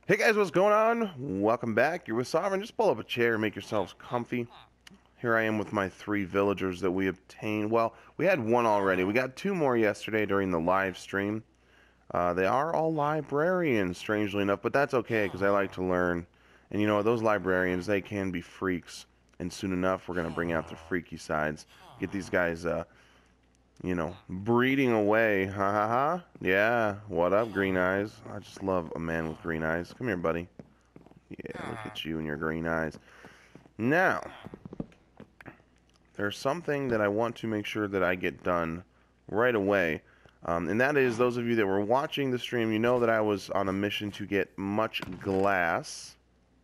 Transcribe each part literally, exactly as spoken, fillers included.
Hey guys, what's going on? Welcome back. You're with Sovereign. Just pull up a chair and make yourselves comfy. Here I am with my three villagers that we obtained. Well, we had one already. We got two more yesterday during the live stream. Uh, they are all librarians, strangely enough, but that's okay because I like to learn. And you know what? Those librarians, they can be freaks. And soon enough, we're going to bring out the freaky sides. Get these guys, uh, you know, breeding away. Ha ha ha. Yeah, what up, green eyes? I just love a man with green eyes. Come here, buddy. Yeah, look at you and your green eyes. Now, there's something that I want to make sure that I get done right away. Um, and that is, those of you that were watching the stream, you know that I was on a mission to get much glass.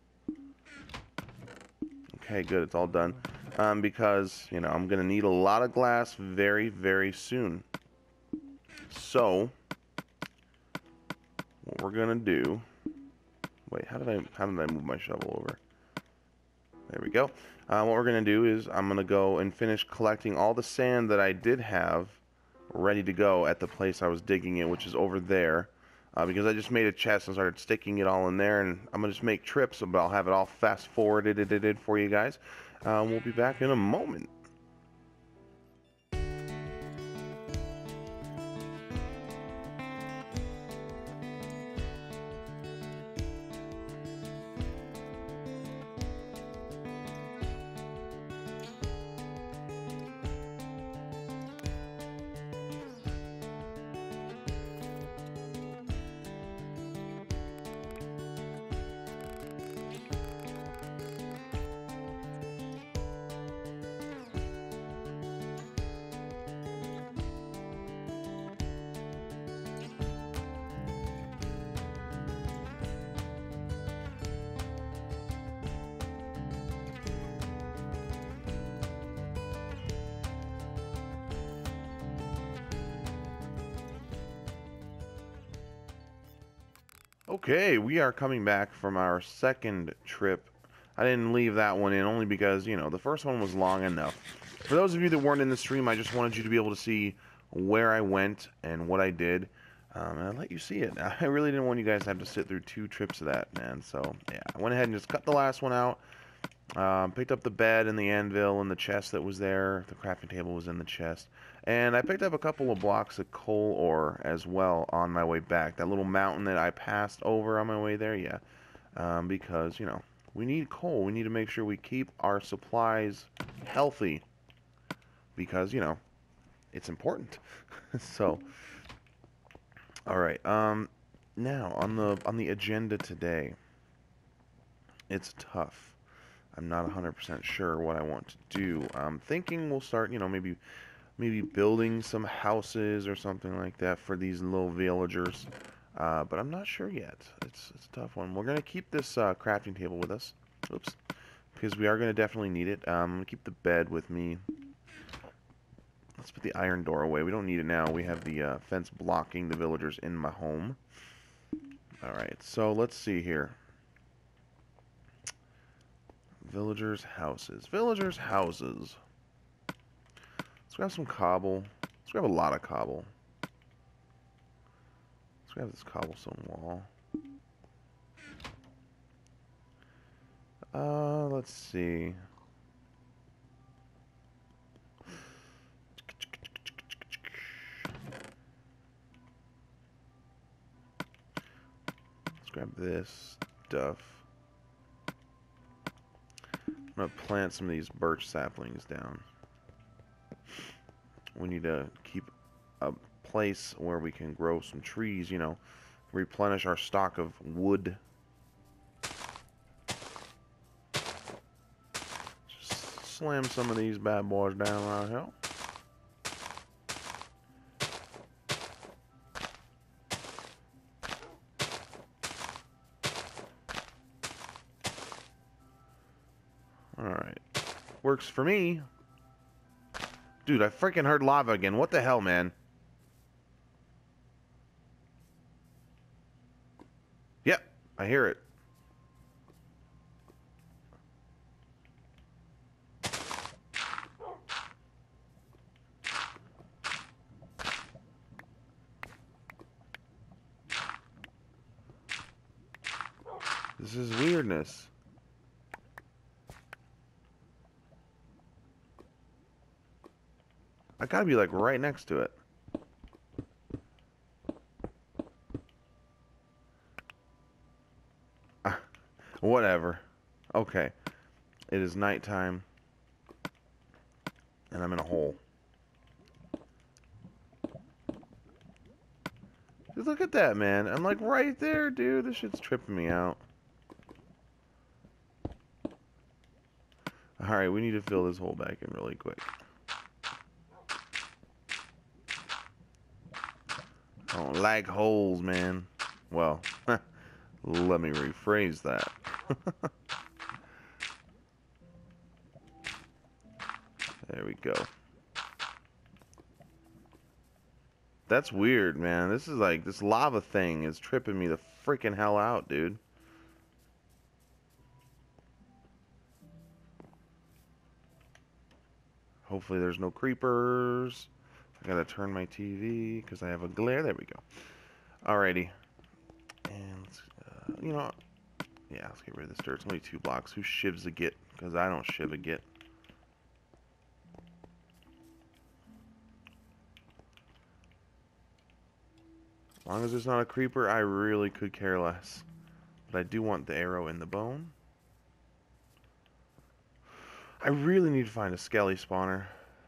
Okay, good, it's all done. Um, because, you know, I'm going to need a lot of glass very, very soon. So, what we're going to do... Wait, how did I, how did I move my shovel over? There we go. Uh, what we're going to do is I'm going to go and finish collecting all the sand that I did have ready to go at the place I was digging it, which is over there. Uh, because I just made a chest and started sticking it all in there, and I'm going to just make trips, but I'll have it all fast forwarded for you guys. Uh, we'll be back in a moment. Okay, we are coming back from our second trip. I didn't leave that one in only because, you know, the first one was long enough. For those of you that weren't in the stream, I just wanted you to be able to see where I went and what I did. Um, and I let you see it. I really didn't want you guys to have to sit through two trips of that, man. So, yeah, I went ahead and just cut the last one out. Um, picked up the bed and the anvil and the chest that was there. The crafting table was in the chest. And I picked up a couple of blocks of coal ore as well on my way back. That little mountain that I passed over on my way there, yeah. Um, because, you know, we need coal. We need to make sure we keep our supplies healthy. Because, you know, it's important. So, alright. Um, now, on the, on the agenda today, it's tough. I'm not one hundred percent sure what I want to do. I'm thinking we'll start, you know, maybe maybe building some houses or something like that for these little villagers. Uh, but I'm not sure yet. It's, it's a tough one. We're going to keep this uh, crafting table with us. Oops. Because we are going to definitely need it. Um, I'm going to keep the bed with me. Let's put the iron door away. We don't need it now. We have the uh, fence blocking the villagers in my home. Alright, so let's see here. Villagers' houses. Villagers' houses. Let's grab some cobble. Let's grab a lot of cobble. Let's grab this cobblestone wall. Uh, let's see. Let's grab this stuff. I'm going to plant some of these birch saplings down. We need to keep a place where we can grow some trees, you know, replenish our stock of wood. Just slam some of these bad boys down right here. Alright. Works for me. Dude, I freaking heard lava again. What the hell, man? Yep, I hear it. This is weirdness. I gotta be like right next to it. Ah, whatever. Okay. It is nighttime. And I'm in a hole. Just look at that, man. I'm like right there, dude. This shit's tripping me out. Alright, we need to fill this hole back in really quick. I don't like holes, man. Well, let me rephrase that. There we go. That's weird, man. This is like, this lava thing is tripping me the freaking hell out, dude. Hopefully there's no creepers. I gotta turn my T V because I have a glare. There we go. Alrighty. And, uh, you know, yeah, let's get rid of this dirt. It's only two blocks. Who shivs a git? Because I don't shiv a git. As long as there's not a creeper, I really could care less. But I do want the arrow in the bone. I really need to find a skelly spawner.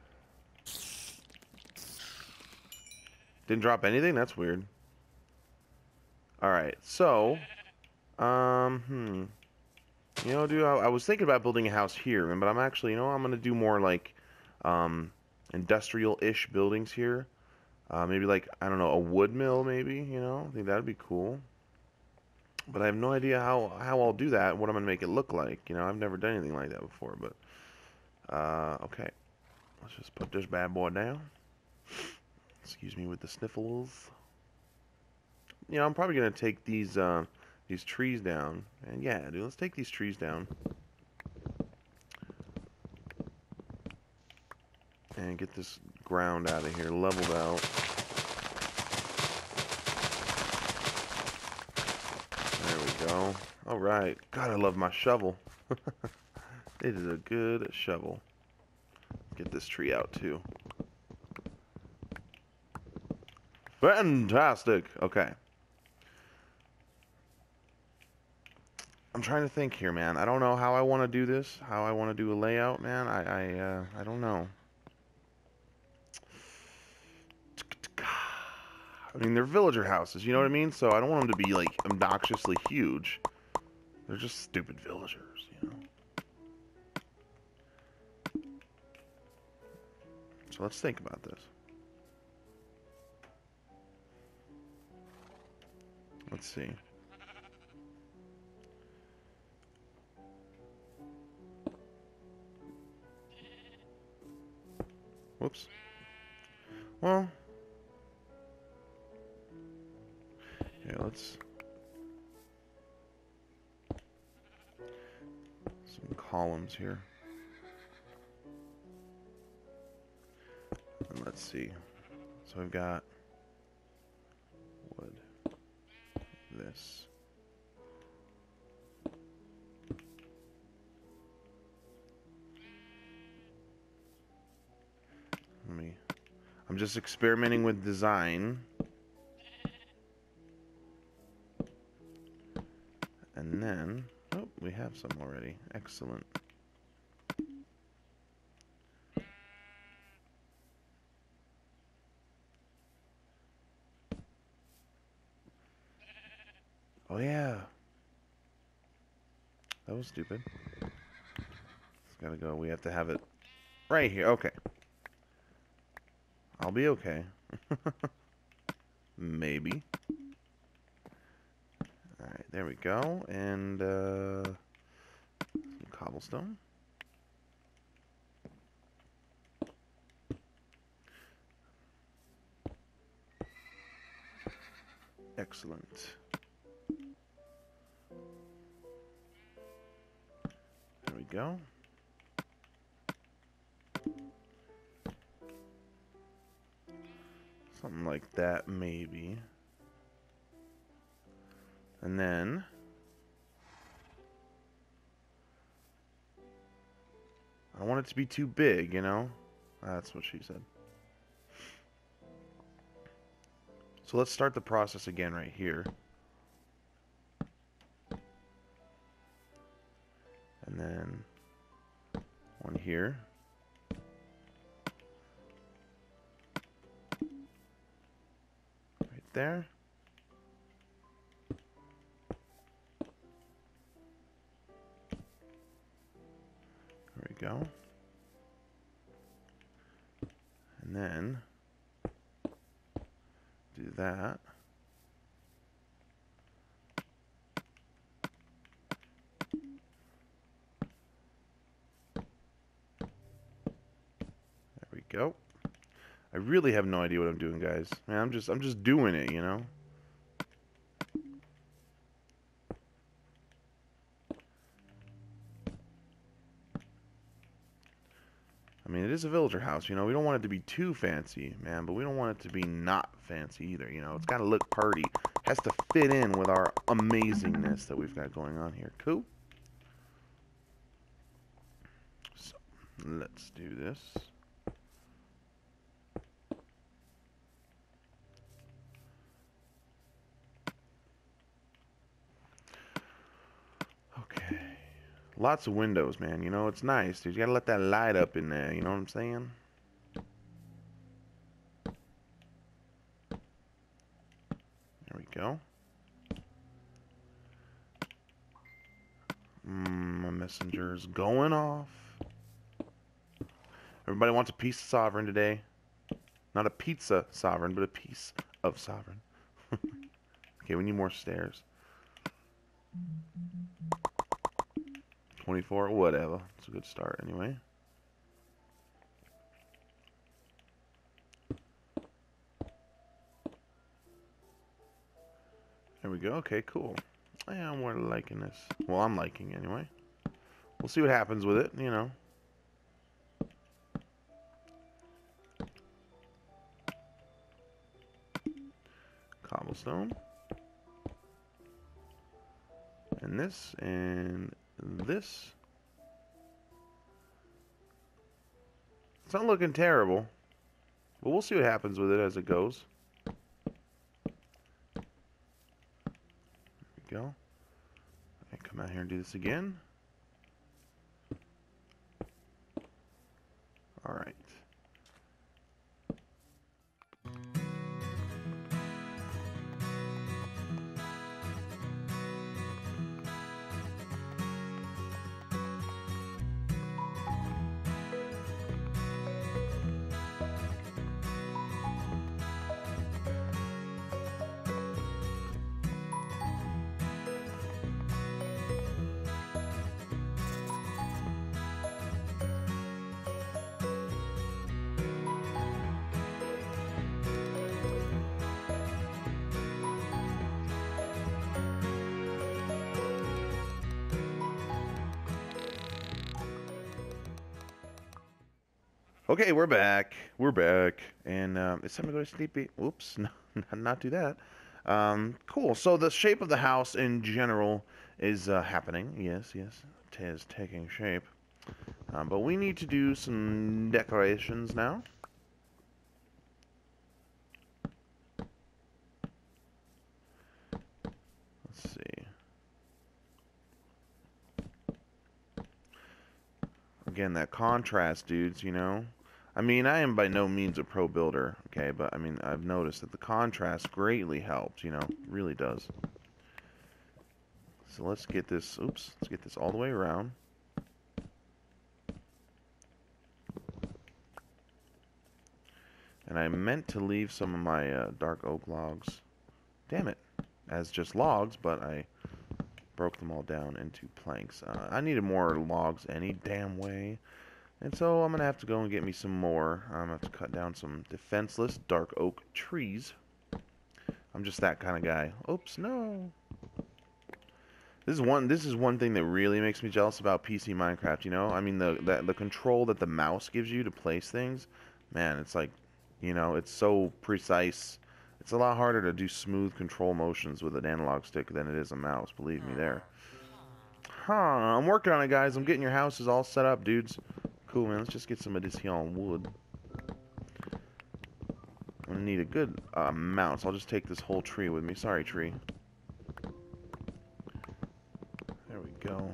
Didn't drop anything? That's weird. Alright, so... Um, hmm. You know, dude, I, I was thinking about building a house here, but I'm actually, you know, I'm going to do more, like, um, industrial-ish buildings here. Uh, maybe, like, I don't know, a wood mill, maybe, you know? I think that would be cool. But I have no idea how, how I'll do that, what I'm going to make it look like. You know, I've never done anything like that before, but... Uh, okay. Let's just put this bad boy down. Excuse me with the sniffles. You know, I'm probably going to take these, uh, these trees down. And yeah, dude, let's take these trees down. And get this ground out of here, leveled out. There we go. Alright. God, I love my shovel. It is a good shovel. Get this tree out, too. Fantastic! Okay. I'm trying to think here, man. I don't know how I want to do this. How I want to do a layout, man. I, I, uh, I don't know. I mean, they're villager houses, you know what I mean? So I don't want them to be, like, obnoxiously huge. They're just stupid villagers, you know? So let's think about this. Let's see. Whoops. Well. Yeah, let's... Some columns here. And let's see. So I've got... wood. This. Let me... I'm just experimenting with design. And then... Oh, we have some already. Excellent. Oh, yeah. That was stupid. It's gotta go. We have to have it right here. Okay. I'll be okay. Maybe. Alright, there we go. And, uh... some cobblestone. Excellent. There we go. Something like that, maybe. And then... I don't want it to be too big, you know? That's what she said. So let's start the process again right here. And then one here. Right there. There we go. And then do that. There we go. I really have no idea what I'm doing, guys. Man, I'm just I'm just doing it, you know? I mean, it is a villager house, you know? We don't want it to be too fancy, man, but we don't want it to be not fancy either, you know? It's got to look party. It has to fit in with our amazingness that we've got going on here. Cool? So, let's do this. Okay. Lots of windows, man. You know, it's nice, dude. You gotta let that light up in there. You know what I'm saying? There we go. Mm, my messenger's going off. Everybody wants a piece of sovereign today. Not a pizza sovereign, but a piece of sovereign. Okay, we need more stairs. twenty-four, whatever. It's a good start anyway. There we go. Okay, cool. Yeah, I'm more liking this. Well, I'm liking it anyway. We'll see what happens with it, you know. Cobblestone. And this, and this. It's not looking terrible, but we'll see what happens with it as it goes. There we go. Okay, come out here and do this again. All right. Okay, we're back. We're back. And um, it's time to go to sleepy. Oops, no, not do that. Um, cool. So the shape of the house in general is uh, happening. Yes, yes. It is taking shape. Um, but we need to do some decorations now. Let's see. Again, that contrast, dudes, you know? I mean, I am by no means a pro builder, okay? But, I mean, I've noticed that the contrast greatly helps, you know? Really does. So let's get this, oops, let's get this all the way around. And I meant to leave some of my uh, dark oak logs, damn it, as just logs, but I broke them all down into planks. Uh, I needed more logs any damn way. And so I'm going to have to go and get me some more. I'm going to have to cut down some defenseless dark oak trees. I'm just that kind of guy. Oops, no. This is one this is one thing that really makes me jealous about P C Minecraft, you know? I mean, the, the, the control that the mouse gives you to place things, man, it's like, you know, it's so precise. It's a lot harder to do smooth control motions with an analog stick than it is a mouse, believe me there. Huh, I'm working on it, guys. I'm getting your houses all set up, dudes. Cool, man. Let's just get some of this here on wood. I'm gonna need a good uh, amount, so I'll just take this whole tree with me. Sorry, tree. There we go.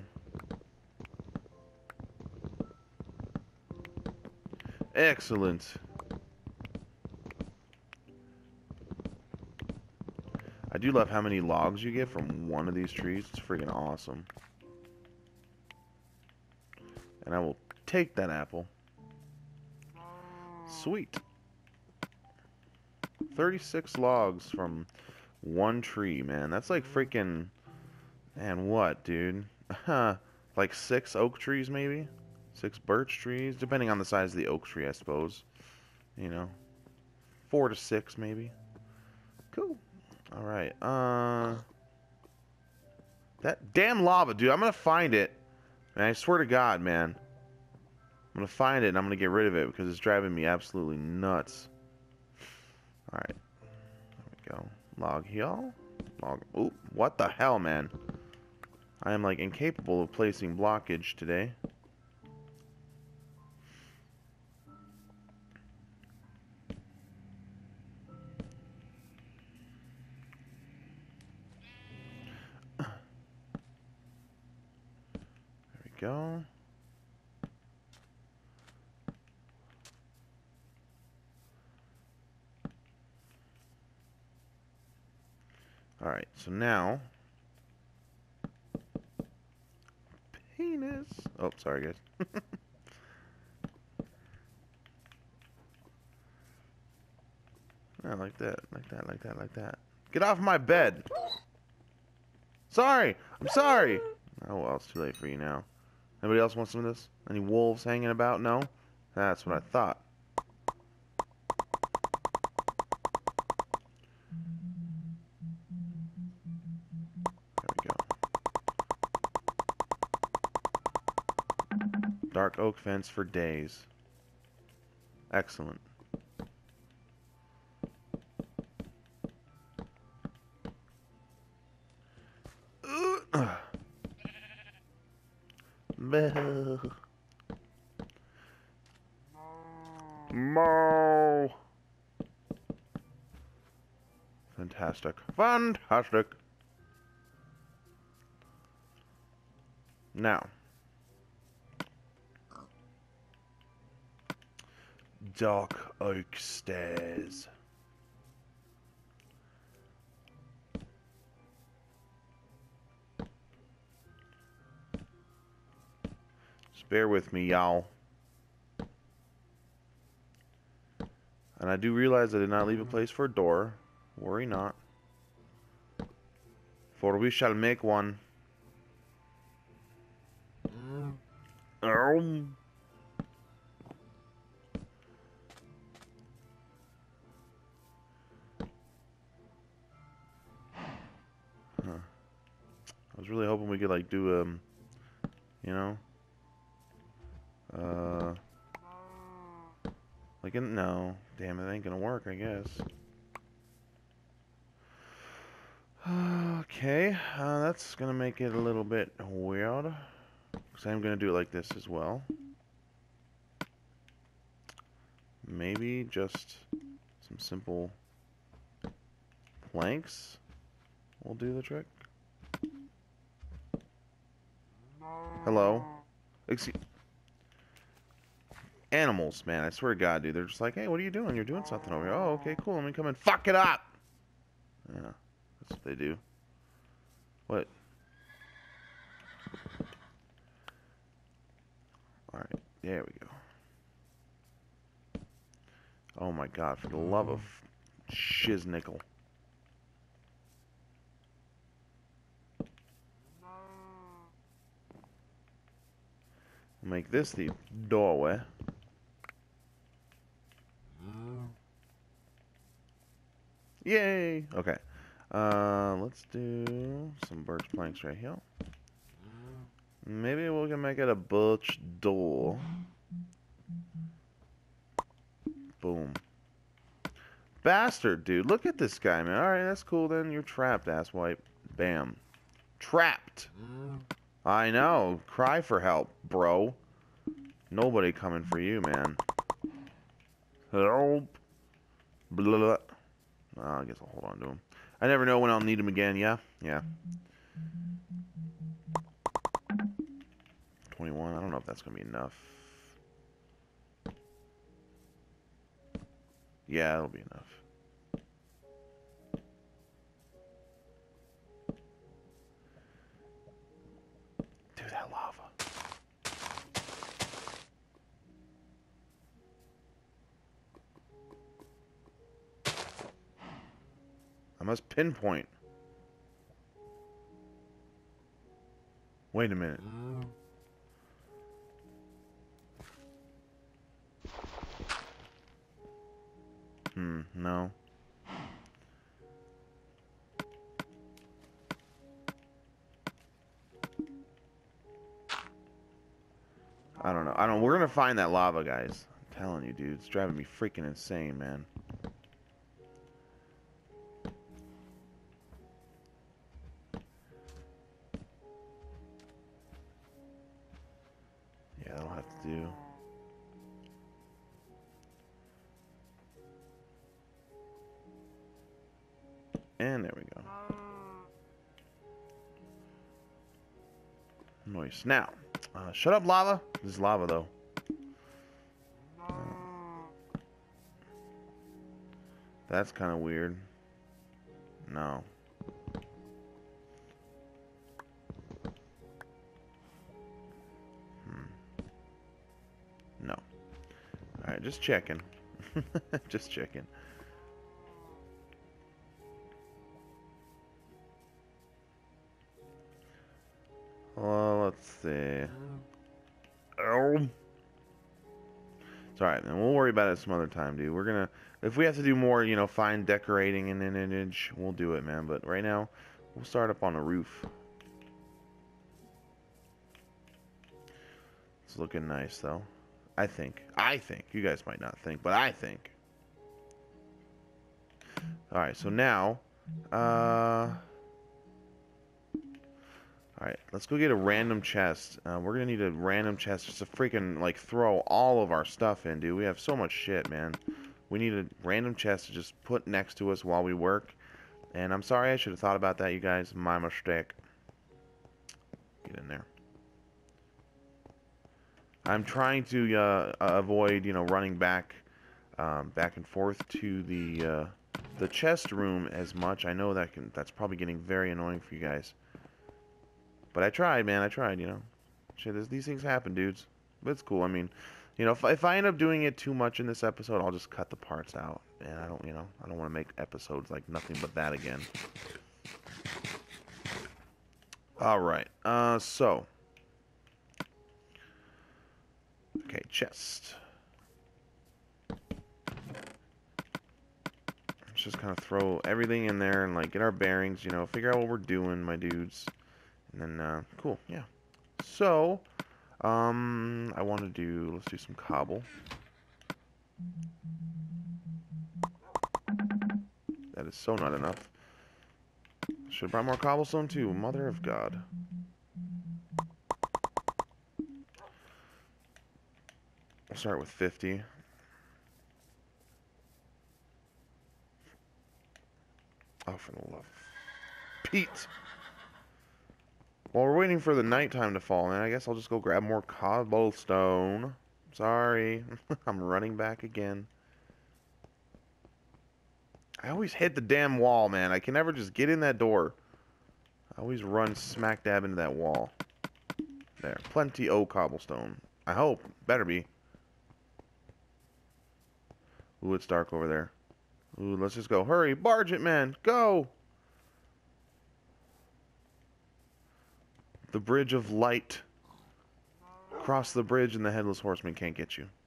Excellent. I do love how many logs you get from one of these trees. It's freaking awesome. And I will take that apple. Sweet. thirty-six logs from one tree, man. That's like freaking... Man, what, dude? Like six oak trees, maybe? Six birch trees? Depending on the size of the oak tree, I suppose. You know? Four to six, maybe. Cool. Alright, uh... that damn lava, dude. I'm gonna find it. And I swear to God, man. I'm gonna find it and I'm gonna get rid of it because it's driving me absolutely nuts. Alright. There we go. Log here. Log. Oop. What the hell, man? I am, like, incapable of placing blockage today. There we go. Alright, so now... Penis! Oh, sorry, guys. Yeah, like that, like that, like that, like that. Get off my bed! Sorry! I'm sorry! Oh, well, it's too late for you now. Anybody else want some of this? Any wolves hanging about? No? That's what I thought. Dark oak fence for days. Excellent. Moo. Moo. Fantastic. Fantastic. Now. Dark oak stairs. Just bear with me, y'all. And I do realize I did not leave a place for a door. Worry not. For we shall make one. Oh. Huh. I was really hoping we could, like, do, um, you know, uh, like, no, damn, it ain't gonna work, I guess. Okay, uh, that's gonna make it a little bit weird, because I'm gonna do it like this as well. Maybe just some simple planks will do the trick. Hello? Excuse Animals, man, I swear to God, dude. They're just like, hey, what are you doing? You're doing something over here. Oh, okay, cool. Let me come and fuck it up. Yeah, that's what they do. What? Alright, there we go. Oh my God, for the love of shiznickel. Make this the doorway. Yay! Okay. Uh, let's do some birch planks right here. Maybe we can make it a birch door. Boom. Bastard, dude. Look at this guy, man. Alright, that's cool then. You're trapped, asswipe. Bam. Trapped. I know. Cry for help, bro. Nobody coming for you, man. Help. Blah. Oh, I guess I'll hold on to him. I never know when I'll need him again. Yeah? Yeah. twenty-one. I don't know if that's going to be enough. Yeah, that'll be enough. Dude, that lava. I must pinpoint. Wait a minute. Hmm, no. I don't know. I don't. We're gonna find that lava, guys. I'm telling you, dude. It's driving me freaking insane, man. Yeah, that'll have to do. And there we go. Nice. Now, uh, shut up, lava. This is lava, though. Uh, that's kind of weird. No. Hmm. No. Alright, just checking. Just checking. Well, let's see. Oh. It's alright, man. We'll worry about it some other time, dude. We're gonna... If we have to do more, you know, fine decorating and an image, we'll do it, man. But right now, we'll start up on the roof. It's looking nice, though. I think. I think. You guys might not think, but I think. Alright, so now... Uh... Alright, let's go get a random chest. Uh, we're gonna need a random chest just to freaking, like, throw all of our stuff in, dude. We have so much shit, man. We need a random chest to just put next to us while we work. And I'm sorry, I should have thought about that, you guys. My mistake. Get in there. I'm trying to uh, avoid, you know, running back, um, back and forth to the uh, the chest room as much. I know that can that's probably getting very annoying for you guys. But I tried, man. I tried, you know. Shit, this, these things happen, dudes. But it's cool. I mean, you know, if, if I end up doing it too much in this episode, I'll just cut the parts out. And I don't, you know, I don't want to make episodes like nothing but that again. All right. Uh, so. Okay, chest. Let's just kind of throw everything in there and, like, get our bearings, you know, figure out what we're doing, my dudes. And then, uh, cool, yeah. So, um, I want to do, let's do some cobble. That is so not enough. Should have brought more cobblestone too, mother of God. We'll start with fifty. Oh, for the love of Pete! While we're waiting for the nighttime to fall, man, I guess I'll just go grab more cobblestone. Sorry. I'm running back again. I always hit the damn wall, man. I can never just get in that door. I always run smack dab into that wall. There. Plenty of cobblestone. I hope. Better be. Ooh, it's dark over there. Ooh, let's just go. Hurry. Barge it, man. Go! The bridge of light. Cross the bridge and the headless horseman can't get you.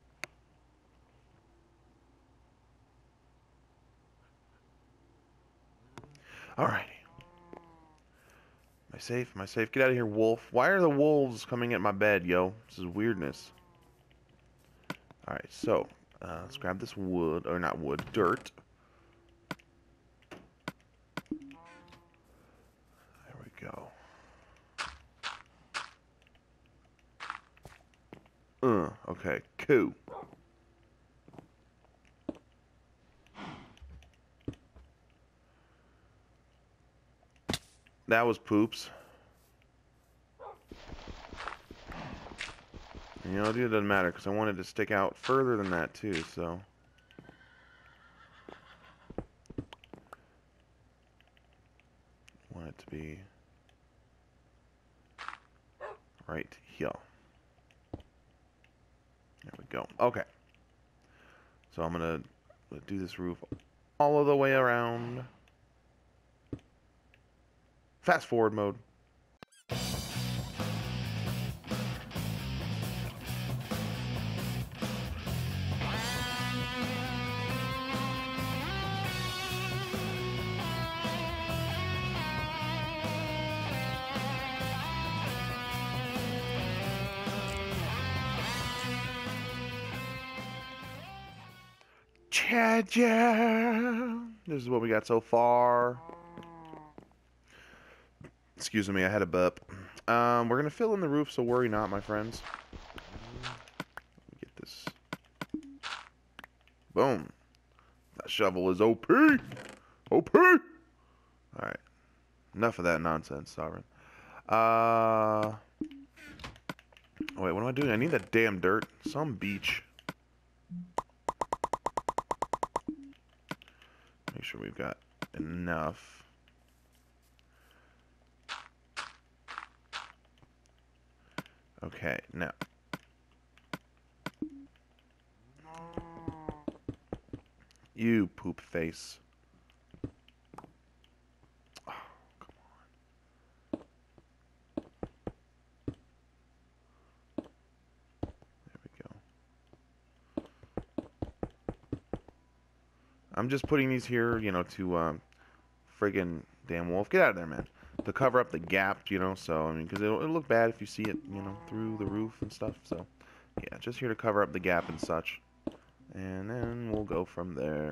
Alrighty. Am I safe? Am I safe? Get out of here, wolf. Why are the wolves coming at my bed, yo? This is weirdness. Alright, so. Uh, let's grab this wood. Or not wood. Dirt. There we go. Uh, okay, cool. That was poops. You know, it doesn't matter because I wanted to stick out further than that too, so. Want it to be right here. There we go. Okay. So I'm gonna do this roof all of the way around. Fast forward mode. Cha-cha! This is what we got so far. Excuse me, I had a burp. Um, we're gonna fill in the roof, so worry not, my friends. Get this. Boom. That shovel is O P. O P. All right. Enough of that nonsense, Sovereign. Uh. Oh wait, what am I doing? I need that damn dirt. Some beach. Make sure we've got enough. Okay, now. You poop face. Oh, come on. There we go. I'm just putting these here, you know, to, um, friggin' damn wolf. Get out of there, man. To cover up the gap, you know, so, I mean, because it'll, it'll look bad if you see it, you know, through the roof and stuff, so, yeah, just here to cover up the gap and such. And then we'll go from there.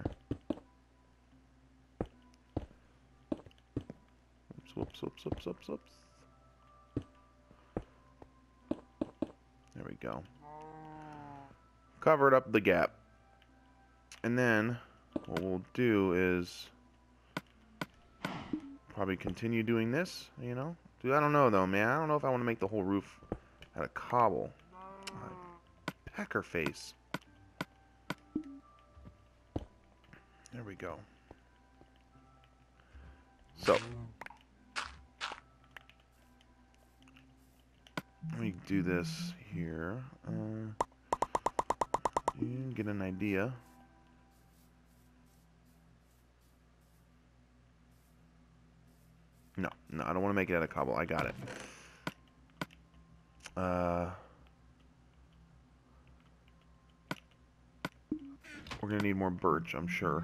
Oops, whoops, whoops, whoops, whoops, whoops. There we go. Covered up the gap. And then, what we'll do is probably continue doing this, you know? Dude, I don't know, though, man. I don't know if I want to make the whole roof out of cobble. Uh, pecker face. There we go. So, let me do this here. Uh, you can get an idea. No, no, I don't want to make it out of cobble. I got it. Uh, we're gonna need more birch, I'm sure.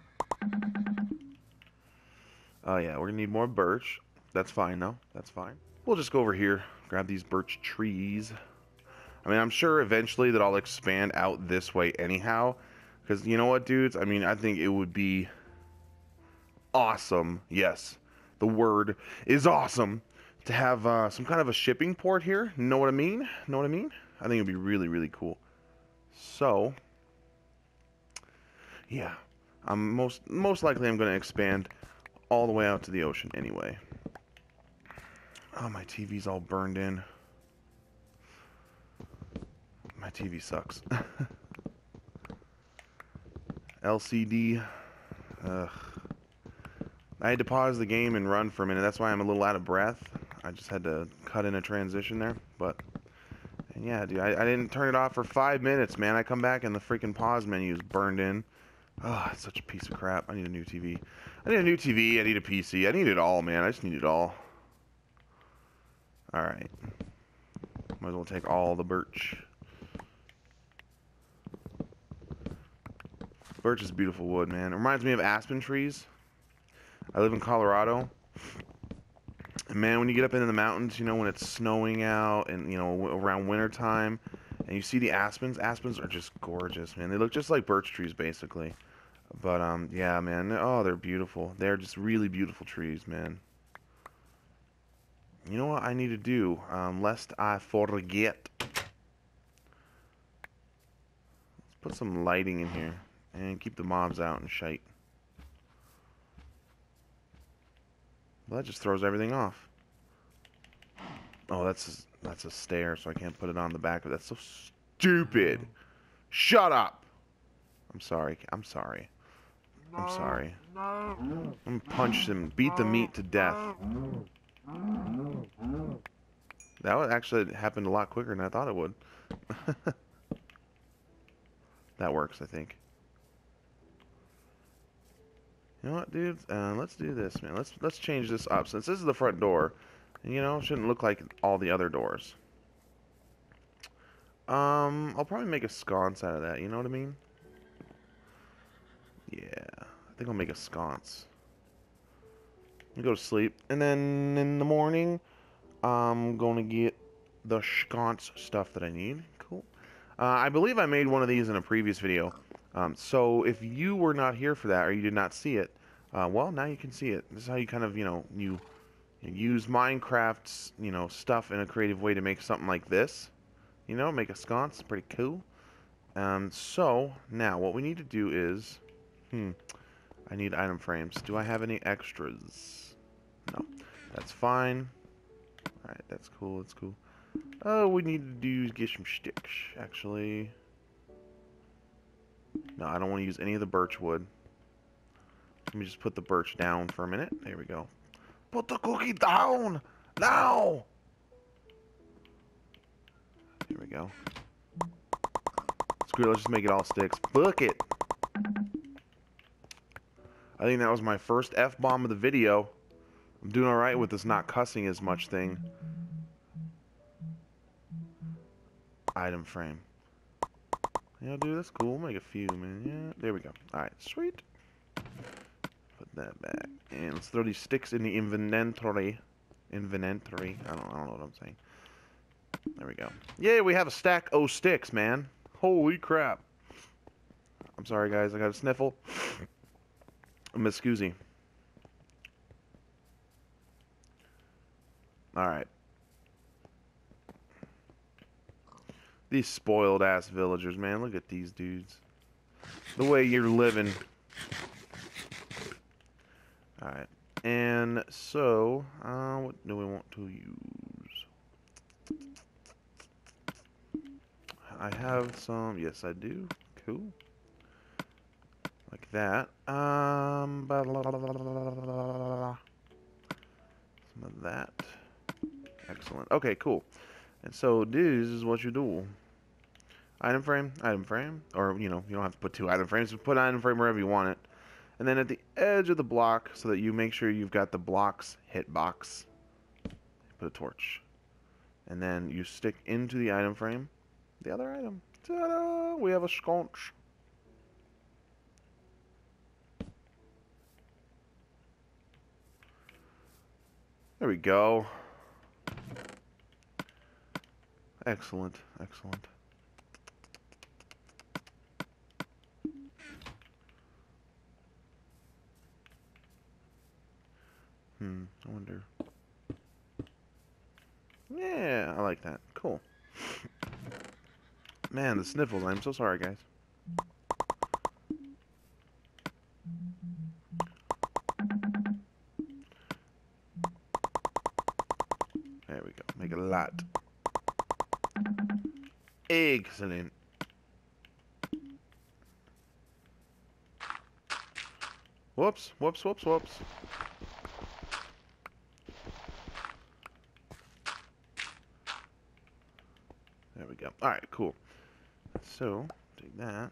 Oh uh, yeah, we're gonna need more birch. That's fine, though. That's fine. We'll just go over here, grab these birch trees. I mean, I'm sure eventually that I'll expand out this way anyhow. Because you know what, dudes? I mean, I think it would be awesome. Yes, the word is awesome. To have uh, some kind of a shipping port here. Know what I mean? Know what I mean? I think it'd be really, really cool. So, yeah. I'm most, most likely I'm going to expand all the way out to the ocean anyway. Oh, my T V's all burned in. My T V sucks. L C D. Ugh. I had to pause the game and run for a minute. That's why I'm a little out of breath. I just had to cut in a transition there. But, and yeah, dude, I, I didn't turn it off for five minutes, man. I come back and the freaking pause menu is burned in. Oh, it's such a piece of crap. I need a new T V. I need a new T V. I need a P C. I need it all, man. I just need it all. Alright. Might as well take all the birch. Birch is beautiful wood, man. It reminds me of aspen trees. I live in Colorado. And man, when you get up into the mountains, you know, when it's snowing out and, you know, around winter time, and you see the aspens, aspens are just gorgeous, man. They look just like birch trees, basically. But, um, yeah, man. Oh, they're beautiful. They're just really beautiful trees, man. You know what I need to do, um, lest I forget. put some lighting in here and keep the mobs out and shite. Well, that just throws everything off. Oh, that's that's a stair, so I can't put it on the back of it. That's so stupid. Shut up. I'm sorry. I'm sorry. I'm sorry. I'm gonna punch him, beat the meat to death. That would actually happened a lot quicker than I thought it would. That works, I think. You know what, dudes? Uh, let's do this, man. Let's let's change this up. Since this is the front door, and, you know, it shouldn't look like all the other doors. Um, I'll probably make a sconce out of that. You know what I mean? Yeah, I think I'll make a sconce. I'm gonna go to sleep, and then in the morning, I'm gonna get the sconce stuff that I need. Cool. Uh, I believe I made one of these in a previous video. Um, so if you were not here for that, or you did not see it, uh, well, now you can see it. This is how you kind of, you know, you, you use Minecraft's, you know, stuff in a creative way to make something like this. You know, make a sconce. Pretty cool. Um, so, now, what we need to do is... Hmm. I need item frames. Do I have any extras? No. That's fine. Alright, that's cool. That's cool. Oh, we need to do is get some sticks, actually. No, I don't want to use any of the birch wood. Let me just put the birch down for a minute. There we go. Put the cookie down! Now! Here we go. Screw it, let's just make it all sticks. Book it! I think that was my first F-bomb of the video. I'm doing alright with this not cussing as much thing. Item frame. Yeah, dude, that's cool. We'll make a few, man. Yeah, there we go. Alright, sweet. Put that back. And let's throw these sticks in the inventory. Inventory. I don't, I don't know what I'm saying. There we go. Yeah, we have a stack of sticks, man. Holy crap. I'm sorry, guys. I got a sniffle. Miss Scoozy. Alright. These spoiled ass villagers, man. Look at these dudes. The way you're living. Alright. And so, uh, what do we want to use? I have some. Yes, I do. Cool. Like that. Um, blah, blah, blah, blah, blah, blah. Some of that. Excellent. Okay, cool. And so this is what you do. Item frame, item frame, or, you know, you don't have to put two item frames, but put item frame wherever you want it. And then at the edge of the block, so that you make sure you've got the block's hitbox, put a torch. And then you stick into the item frame the other item. Ta-da! We have a sconce. There we go. Excellent, excellent. Hmm, I wonder. Yeah, I like that. Cool. Man, the sniffles. I'm so sorry, guys. There we go. Make a lot. Excellent. Whoops, whoops, whoops, whoops. There we go. Alright, cool. So, take that.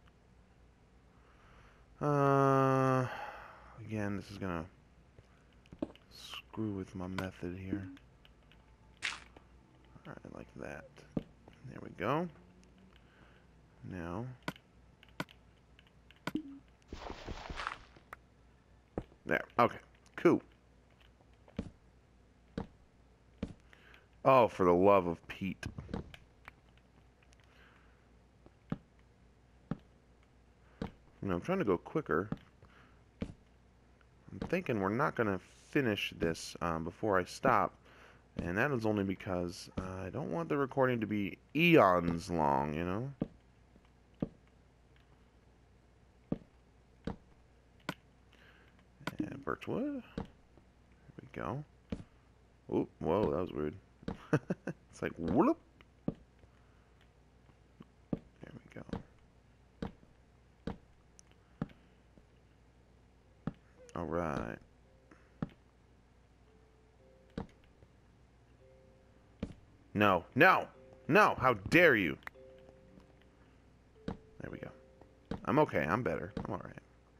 Uh, again, this is gonna screw with my method here. Alright, like that. There we go. Now, there. Okay, cool. Oh, for the love of Pete. You know, I'm trying to go quicker. I'm thinking we're not going to finish this um, before I stop. And that is only because uh, I don't want the recording to be eons long, you know? worked. What? There we go. Oop, whoa, that was weird. It's like, whoop. There we go. Alright. No, no, no, how dare you? There we go. I'm okay, I'm better. I'm alright.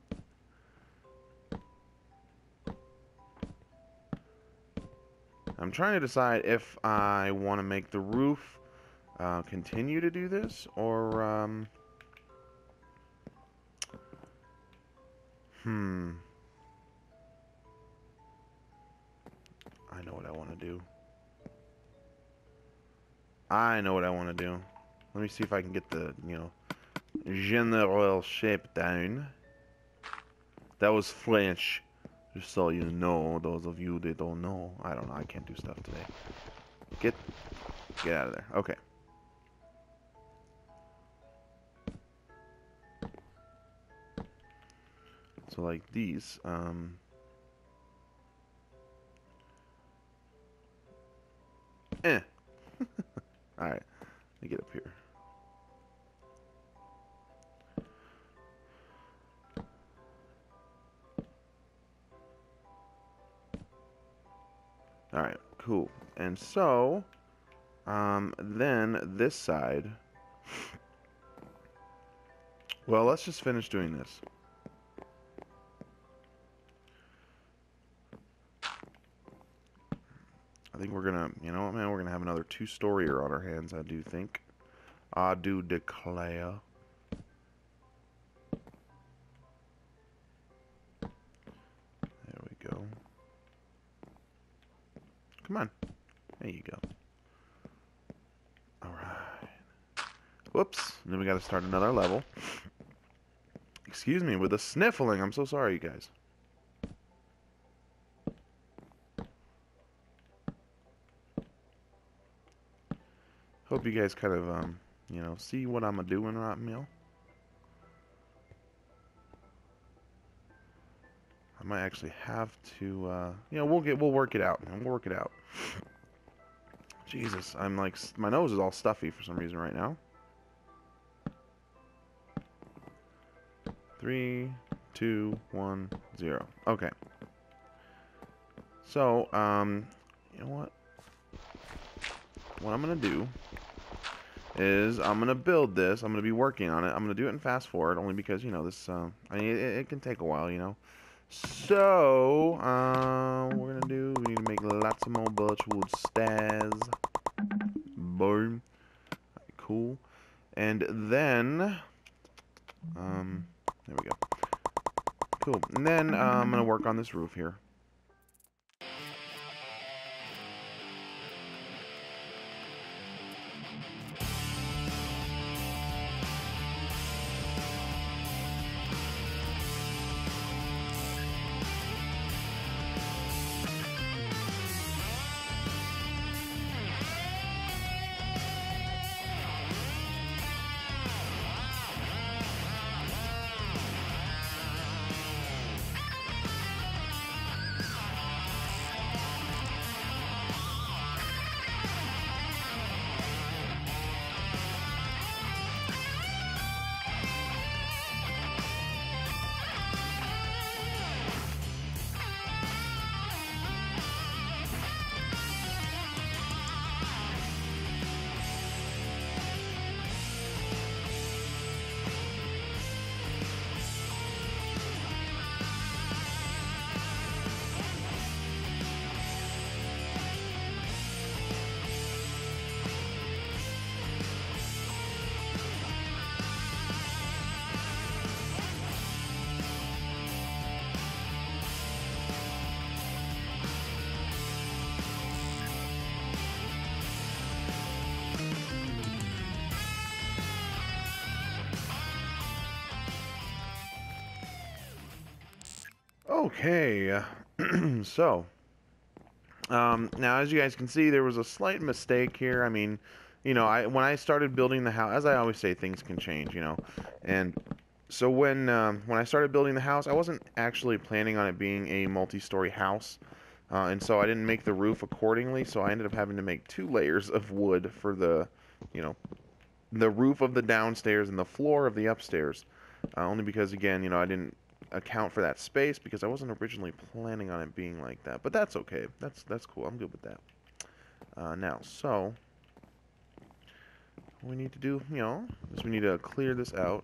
I'm trying to decide if I want to make the roof uh, continue to do this, or, um... Hmm... I know what I want to do. I know what I want to do. Let me see if I can get the, you know, general shape down. That was French. Just so you know, those of you that don't know. I don't know, I can't do stuff today. Get, get out of there. Okay. So like these, um... eh. Alright, let me get up here. Alright, cool. And so, um, then this side. Well, let's just finish doing this. I think we're gonna, you know what, man, we're gonna have another two-storyer on our hands, I do think. I do declare. There we go. Come on. There you go. Alright. Whoops. Then we gotta start another level. Excuse me, with the sniffling. I'm so sorry, you guys. Hope you guys kind of, um, you know, see what I'm a-doing right now. I might actually have to, uh, you know, we'll get, we'll work it out, man. We'll work it out. Jesus, I'm like, my nose is all stuffy for some reason right now. Three, two, one, zero. Okay. So, um, you know what? What I'm gonna do is I'm gonna build this. I'm gonna be working on it. I'm gonna do it in fast forward only because, you know, this. Uh, I mean, it, it can take a while, you know. So, uh, what we're gonna do? We need to make lots of more birchwood stairs. Boom. Right, cool. And then, um, there we go. Cool. And then uh, I'm gonna work on this roof here. Okay, so, um, now as you guys can see, there was a slight mistake here. I mean, you know, I when I started building the house, as I always say, things can change, you know, and So when um, when I started building the house, I wasn't actually planning on it being a multi-story house, uh, and so I didn't make the roof accordingly. So I ended up having to make two layers of wood for the, you know, the roof of the downstairs and the floor of the upstairs. Uh, only because, again, you know, I didn't account for that space because I wasn't originally planning on it being like that. But that's okay. That's that's cool. I'm good with that. Uh, now, so what we need to do, you know, is we need to clear this out.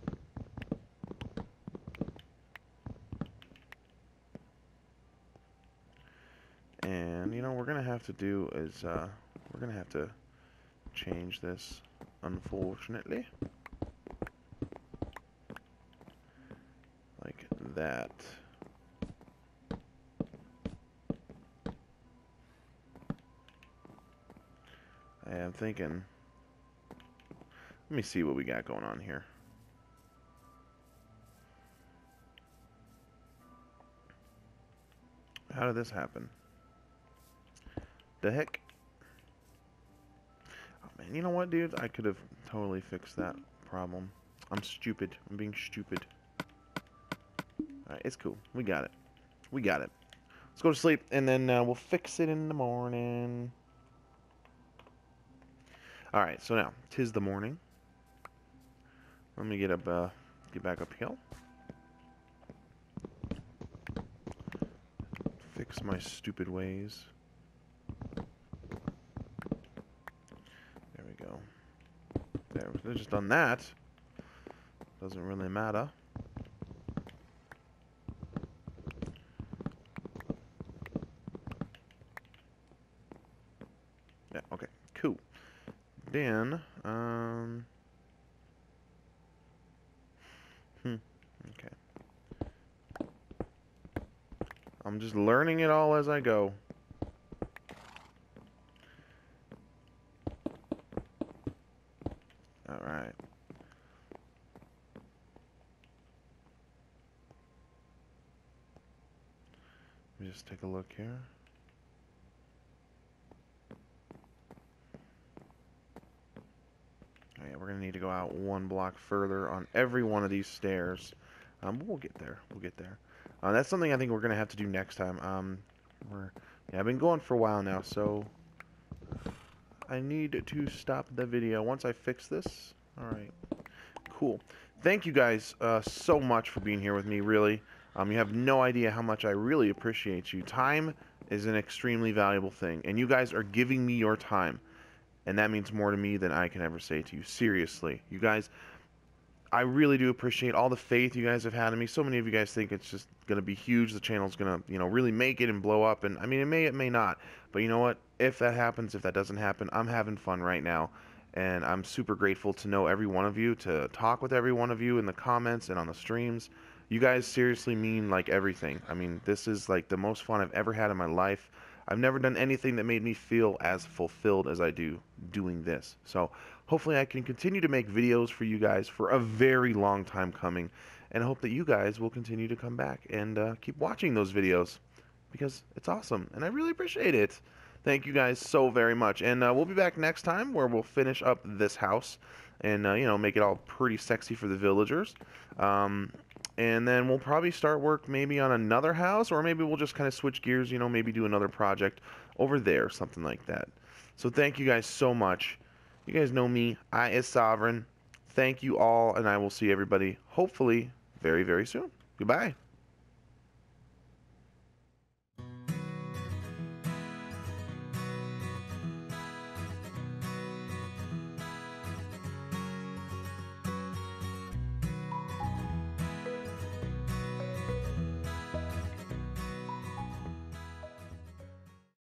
And, you know, we're going to have to do is, uh, we're going to have to change this, unfortunately. Like that. I am thinking, let me see what we got going on here. How did this happen? The heck? Oh man, you know what, dude? I could have totally fixed that problem. I'm stupid. I'm being stupid. Alright, it's cool. We got it. We got it. Let's go to sleep, and then uh, we'll fix it in the morning. Alright, so now, 'tis the morning. Let me get up, uh, get back up hill. Fix my stupid ways. There we go. There, we've just done that. Doesn't really matter. Yeah, okay, cool. Then, um... Hmm, okay. I'm just learning it all as I go. Alright. Let me just take a look here. Oh yeah, we're gonna need to go out one block further on every one of these stairs. Um, but we'll get there. We'll get there. Uh, that's something I think we're gonna have to do next time. Um, we're yeah, I've been going for a while now, so I need to stop the video once I fix this. All right, cool. Thank you guys uh, so much for being here with me. Really, um, you have no idea how much I really appreciate you. Time is an extremely valuable thing, and you guys are giving me your time. And that means more to me than I can ever say to you. Seriously. You guys, I really do appreciate all the faith you guys have had in me. So many of you guys think it's just going to be huge. The channel's going to, you know, really make it and blow up. And, I mean, it may, it may not. But you know what? If that happens, if that doesn't happen, I'm having fun right now. And I'm super grateful to know every one of you, to talk with every one of you in the comments and on the streams. You guys seriously mean, like, everything. I mean, this is, like, the most fun I've ever had in my life. I've never done anything that made me feel as fulfilled as I do doing this. So hopefully I can continue to make videos for you guys for a very long time coming. And I hope that you guys will continue to come back and uh, keep watching those videos. Because it's awesome. And I really appreciate it. Thank you guys so very much. And uh, we'll be back next time where we'll finish up this house. And, uh, you know, make it all pretty sexy for the villagers. Um... And then we'll probably start work maybe on another house, or maybe we'll just kind of switch gears, you know, maybe do another project over there, something like that. So thank you guys so much. You guys know me. I is Sovereign. Thank you all, and I will see everybody, hopefully, very, very soon. Goodbye.